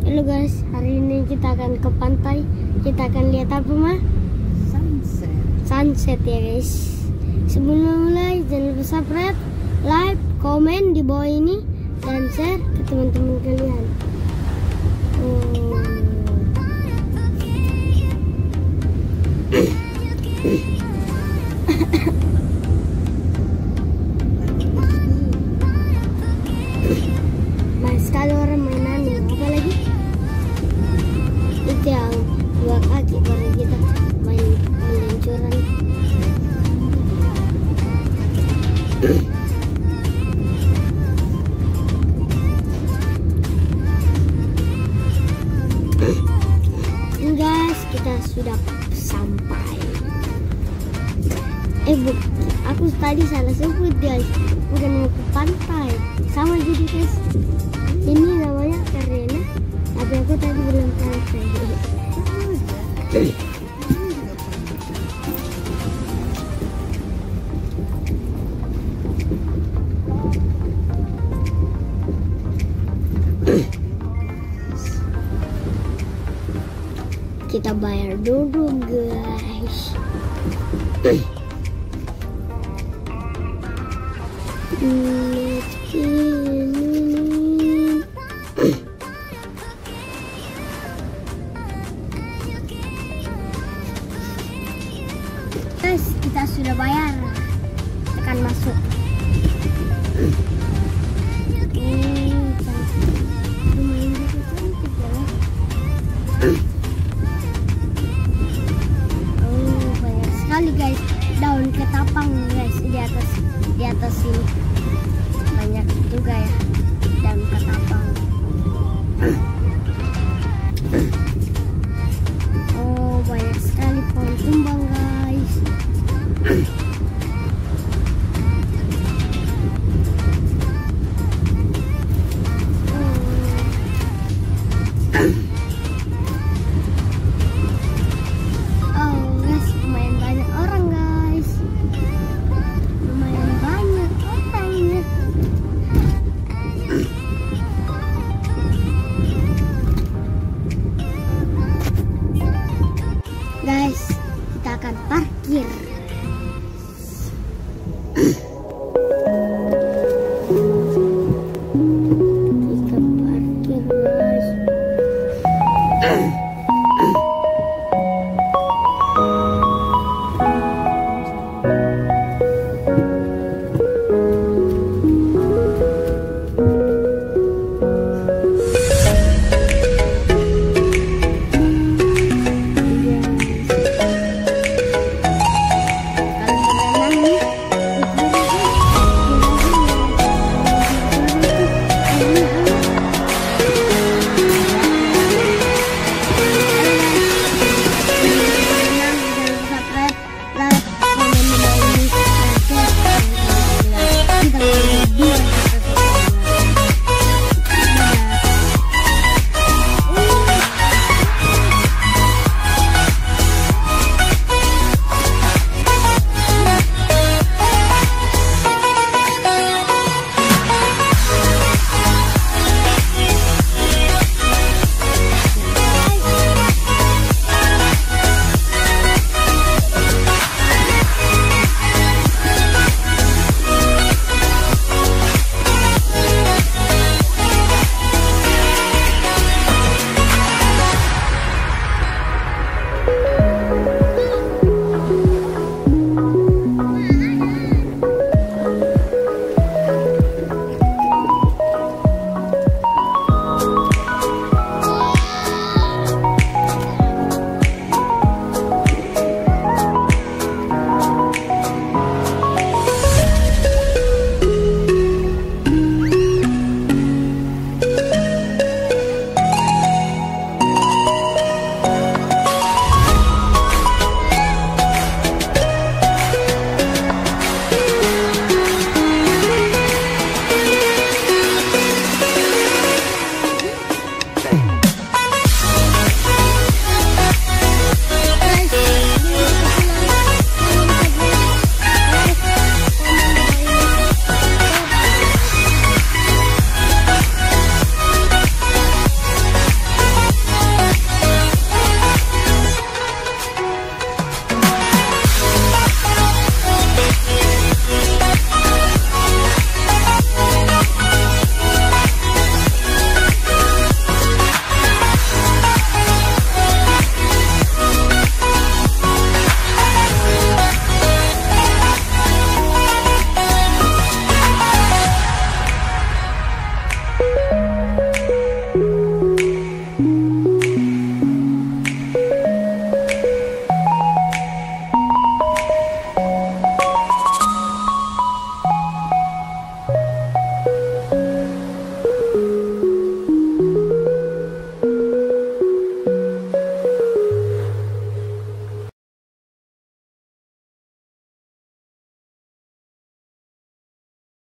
Halo guys, hari ini kita akan ke pantai. Kita akan lihat apa mah? Sunset ya guys. Sebelum mulai jangan lupa subscribe, like, komen di bawah ini dan share ke teman-teman kalian. Mas sekali orang mainan apa lagi? Itu yang dua kaki baru kita main peluncuran. Guys, kita sudah sampai. Aku tadi salah sebut guys, bukan mau ke pantai. Sama jadi guys. Ini namanya karena tapi aku tadi bilang pantai. Kita bayar dulu guys.